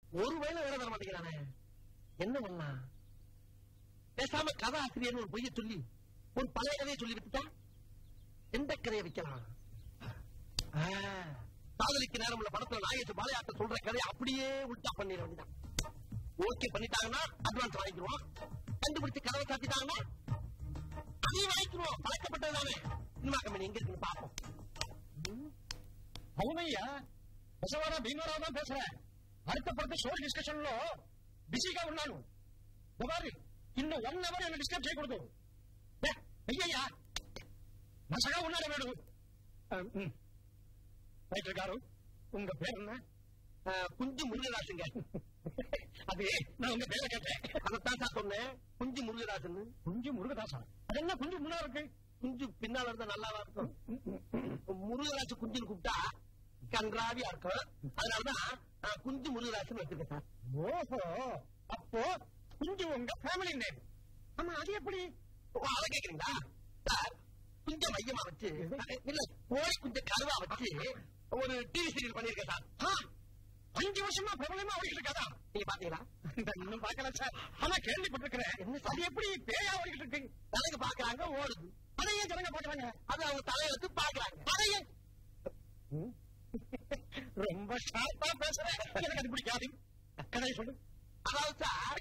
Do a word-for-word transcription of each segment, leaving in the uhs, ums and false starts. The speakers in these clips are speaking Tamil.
ஒரு வயல வேலை தர மாட்டேங்கிறானே, என்ன பண்ணலாம்? பேசாம கதை ஆசிரியர் ஒரு பொய்ய சொல்லி ஒரு பழைய கதையை சொல்லி விட்டுட்டா எந்த கதையை வைக்கலாம்? காதலிக்கு நேரம் உள்ள படத்துல நாயேஷ் பாலையாட்ட சொல்ற கதையை அப்படியே உல்டா பண்ணிட வேண்டியதான். ஓகே பண்ணிட்டாங்கன்னா அட்வான்ஸ் வாங்கிக்குவோம், கண்டுபிடிச்சு கதவை சாத்திட்டாங்கன்னா அதையும் வாங்கிக்குவோம். பழக்கப்பட்டதுதானே. சினிமா கம்பெனி எங்க இருக்குன்னு பார்ப்போம். అవునయ్యా, బసవరావు భీమరావు தான் பேசுறேன். அடுத்த படத்தை ஷோ டிஸ்கஷன்ல பிஸிగా ఉన్నాను. ఒకరి இன்னும் ஒன் ஹவர் என்ன டிஸ்டர்ப் చేయకూడదు. అయ్యయ్యా మసగా ఉన్నాడు వీడు. ரைட்டர் గారు, உங்க பேர் என்ன? குஞ்சு முருகதாசுங்க. அது நான் உங்க பேரை கேட்டேன். அதைத்தான் சார் சொன்னேன், குஞ்சு முருகதாசன். குஞ்சு முருகதாசா? அது என்ன குஞ்சு முன்னா இருக்கு? குஞ்சு பின்னால இருந்தா நல்லாவா இருக்கும்? முருகதாசு குஞ்சுன்னு கூப்பிட்டா கன்றாவியா இருக்கும். அதனாலதான் குஞ்சு முருகதாசன் வச்சிருக்கேன் சார். ஓஹோ, அப்போ குஞ்சு உங்க ஃபேமிலி நேம். ஆமா, அது எப்படி? அதை கேக்குறீங்களா சார்? குஞ்ச மையமா வச்சு இல்ல கோழி குஞ்ச கருவா வச்சு ஒரு டிவி சீரியல் பண்ணிருக்கேன் சார். அஞ்சு வருஷமா பிரபலமா ஓடிக்கிட்டு இருக்காதா? நீங்க பாத்தீங்களா? இன்னும் பாக்கல சார், ஆனா கேள்விப்பட்டிருக்கிறேன். என்ன சார், எப்படி பேயா ஓடிக்கிட்டு இருக்கு? ஜனங்க பாக்குறாங்க, ஓடுது. அதையே ஜனங்க பாக்குறாங்க, அது அவங்க தலையெழுத்து பாக்குறாங்க. அதையே ரொம்ப ஷார்ப்பா பேசுறேன். எனக்கு அது பிடிக்காது. கதையை சொல்லு. அதாவது சார்,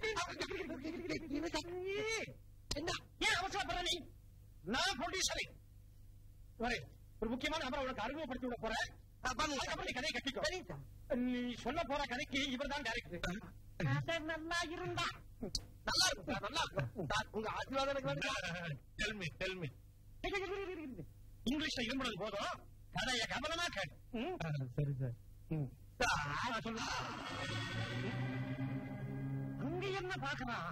என்ன ஏன் அவசரப்படுற நீ? நான் ப்ரொடியூசரை வரேன். ஒரு முக்கியமான நபரை உனக்கு அறிமுகப்படுத்தி விட போறேன். அதுக்கப்புறம் நீ கதையை கட்டிக்கோ. நீ சொல்ல போற கதைக்கு இவர் தான் டைரக்டர். நல்லா இருந்தா நல்லா இருக்கும் சார், நல்லா இருக்கும். உங்க ஆசீர்வாதம் எனக்கு வேணும். Tell me tell me. இங்கிலீஷ்ல இரும்புறது போதும், கதையை கவனமா கேட்டு. சரி சார். சொல்லு. அங்க என்ன பாக்கலாம்?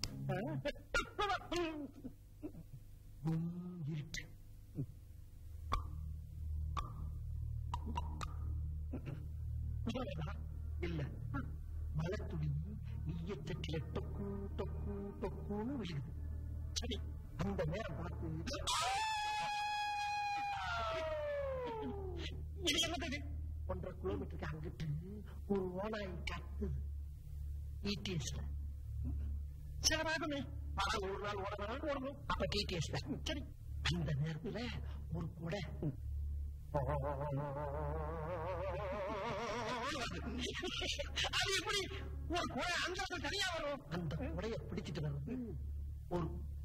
இருட்டு. இல்ல, மலத்துளி ஈயச்சட்டில டொக்கு டொக்கு டொக்குன்னு விழுகுது. சரி, அந்த நேரம் பார்த்து இது என்னது? ஒன்றரை கிலோமீட்டருக்கு அங்கிட்டு ஒரு ஓனாய் கத்துது. டிடிஎஸ்ல சிலராகுமே. பல ஒரு நாள் ஓடணும் ஓடணும். அப்ப டிடிஎஸ்ல சரி. அந்த நேரத்துல ஒரு கொடை அது எப்படி ஒரு கொடை அங்க தனியா வரும்? அந்த கொடைய பிடிச்சிட்டு வந்து ஒரு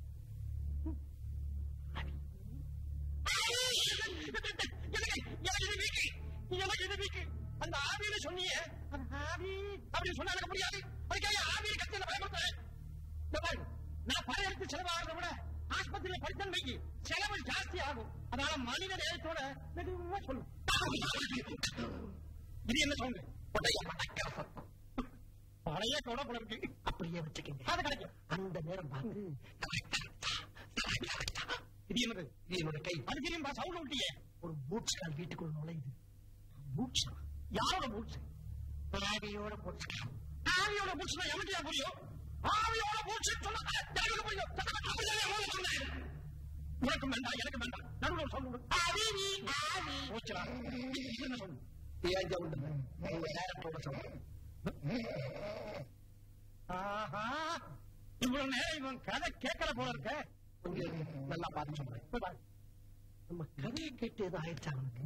எனக்கு இது வீக்கு. அந்த ஆவியில சொன்னீங்க, ஆவி அப்படின்னு சொன்னா எனக்கு முடியாது. அதுக்காக ஆவியை கத்தில பயன்படுத்த நான் பழைய செலவாகிறத விட ஆஸ்பத்திரியில படித்தன் வைக்கி செலவு ஜாஸ்தி ஆகும். அதனால மனித நேரத்தோட மெதுவா சொல்லும். இது என்ன சொல்லுங்க? பழைய கொடை போல இருக்கு. அப்படியே வச்சுக்கீங்க, அது கிடைக்கும். அந்த நேரம் பார்த்து இது என்னது? இது என்னோட கை. அது தெரியும், சவுண்ட் விட்டியே. ஒரு பூட்ஸ் கால் வீட்டுக்குள்ள நுழையுது. பூட்ஸ் யாரோட பூட்ஸ்? ஆவியோட பூட்ஸ் கால். ஆவியோட பூட்ஸ் எனக்கு ஏன் புரியும்? ஆவியோட பூட்ஸ் சொன்னா எனக்கு புரியும். உனக்கு வேண்டாம், எனக்கு வேண்டாம். நடுவில் சொல்லு. ஆவி ஆவி பூச்சா என்ன சொல்லு? ஏன் உண்டு உங்க நேரத்தோட சொல்லு. ஆஹா, இவ்வளவு நேரம் இவன் கதை கேட்கல போல இருக்க. கொஞ்சம் நல்லா பார்த்து சொல்றேன். நம்ம கதையை கேட்டு எதுவும் ஆயிடுச்சா அவனுக்கு?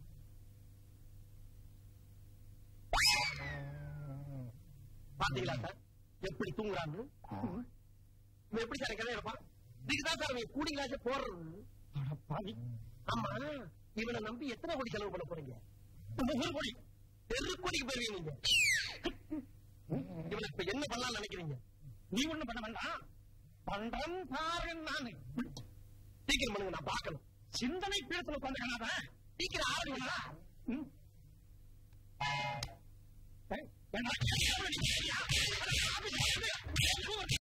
பாத்தீங்களா சார் எப்படி தூங்குறான்னு? எப்படி சார் கதை எடுப்பான்? இதுக்குதான் சார் நீங்க கூடி கிளாஸ் போடுறது. ஆமா, இவனை நம்பி எத்தனை கோடி செலவு பண்ண போறீங்க? ஒரு கோடி. தெரு கோடிக்கு போயிருவீங்க நீங்க. இவனை இப்ப என்ன பண்ணலாம் நினைக்கிறீங்க? நீ ஒண்ணு பண்ண வேண்டாம், பண்றன் பாரு. நானு சீக்கிரம் பண்ணுங்க, நான் பார்க்கணும். சிந்தனை பீடத்துல உட்காந்து சீக்கிரம் ஆடுவா. என்ன